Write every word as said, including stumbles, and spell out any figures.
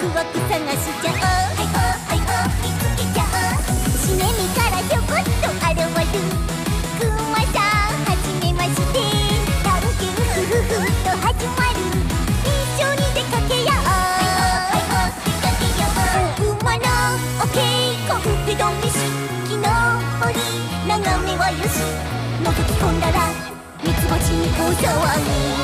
ワク探しちゃおう。はいほはいほ見つけちゃおう。茂みからひょこっと現るクマさんはじめまして。探検ふふふと始まる。一緒に出かけよう。はいほはいほ出かけよう。大馬のお稽古うどん飯。木の森眺めはよし。覗き込んだらミツバチに大騒ぎ。